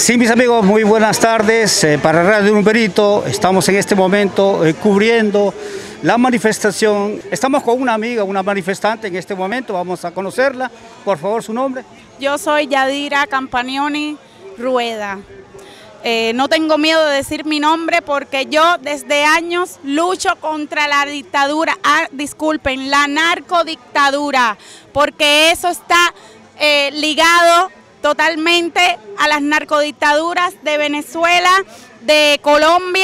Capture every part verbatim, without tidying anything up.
Sí, mis amigos, muy buenas tardes. Eh, para Radio Numberito, estamos en este momento eh, cubriendo la manifestación. Estamos con una amiga, una manifestante en este momento, vamos a conocerla. Por favor, su nombre. Yo soy Yadira Campagnoni Rueda. Eh, no tengo miedo de decir mi nombre porque yo desde años lucho contra la dictadura, ah, disculpen, la narcodictadura, porque eso está eh, ligado totalmente a las narcodictaduras de Venezuela, de Colombia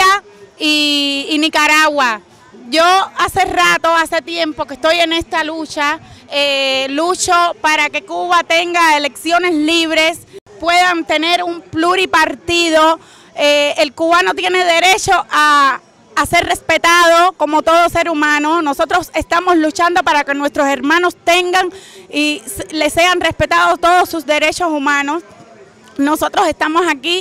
y, y Nicaragua. Yo hace rato, hace tiempo que estoy en esta lucha, eh, lucho para que Cuba tenga elecciones libres, puedan tener un pluripartido. Eh, el cubano tiene derecho a, a ser respetado como todo ser humano. Nosotros estamos luchando para que nuestros hermanos tengan y les sean respetados todos sus derechos humanos. Nosotros estamos aquí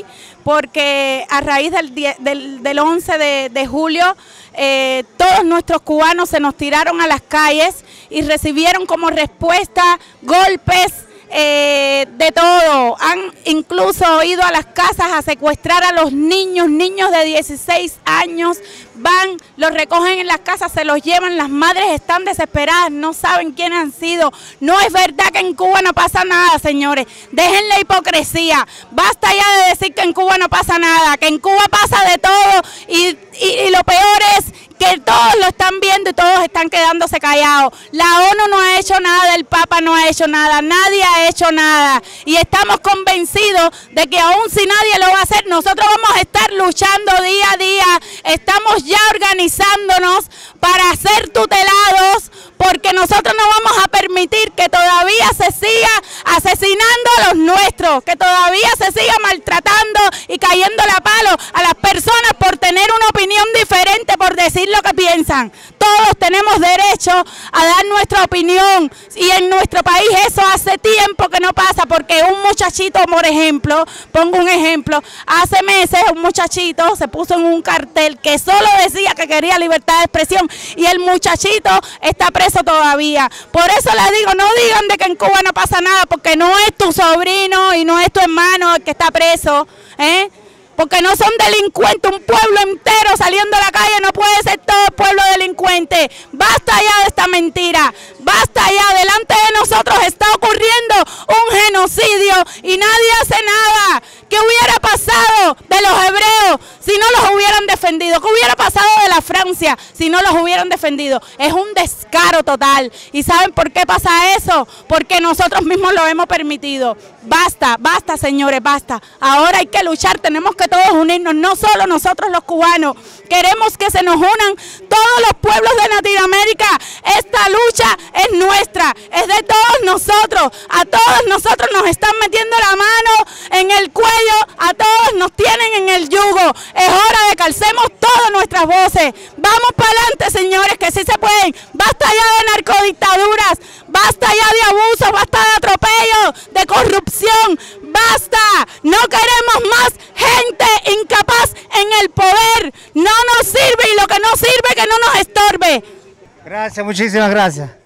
porque a raíz del, del, del once de julio eh, todos nuestros cubanos se nos tiraron a las calles y recibieron como respuesta golpes, Eh, de todo. Han incluso ido a las casas a secuestrar a los niños, niños de dieciséis años, van, los recogen en las casas, se los llevan, las madres están desesperadas, no saben quiénes han sido. No es verdad que en Cuba no pasa nada, señores, dejen la hipocresía, basta ya de decir que en Cuba no pasa nada, que en Cuba pasa de todo y, y, y lo peor es que todos lo están viendo y todos están quedándose callados. La ONU no ha hecho nada, el Papa no ha hecho nada, nadie ha hecho nada. Y estamos convencidos de que aún si nadie lo va a hacer, nosotros vamos a estar luchando día a día. Estamos ya organizándonos para ser tutelados, porque nosotros no vamos a permitir que todavía se siga asesinando a los nuestros, que todavía se siga maltratando y cayendo a palo a las personas por tener una opinión diferente, por decir lo que piensan. Todos tenemos derecho a dar nuestra opinión y en nuestro país eso hace tiempo que no pasa, porque un muchachito, por ejemplo, pongo un ejemplo, hace meses un muchachito se puso en un cartel que solo decía que quería libertad de expresión y el muchachito está preso todavía. Por eso les digo, no digan de que en Cuba no pasa nada, porque no es tu sobrino y no es tu hermano el que está preso, ¿eh? Porque no son delincuentes, un pueblo entero saliendo a la calle, no puede ser todo el pueblo delincuente. Basta ya de esta mentira, basta ya, delante de nosotros está ocurriendo un genocidio y nadie hace nada. ¿Qué hubiera pasado de los hebreos si no los hubieran defendido? ¿Qué hubiera pasado de la Francia si no los hubieran defendido? Es un descaro total. ¿Y saben por qué pasa eso? Porque nosotros mismos lo hemos permitido. Basta, basta, señores, basta. Ahora hay que luchar, tenemos que todos unirnos, no solo nosotros los cubanos. Queremos que se nos unan todos los pueblos de Latinoamérica. Esta lucha es nuestra, es de todos nosotros. A todos nosotros nos están metiendo la mano en el cuello, a todos nos tienen en el yugo. Es hora de que alcemos todas nuestras voces. Vamos para adelante, señores, que sí se pueden. Basta ya de narcodictaduras, basta ya de abusos, basta de atropellos, de corrupción, basta. No queremos más gente incapaz en el poder. No nos sirve y lo que no sirve que no nos estorbe. Gracias, muchísimas gracias.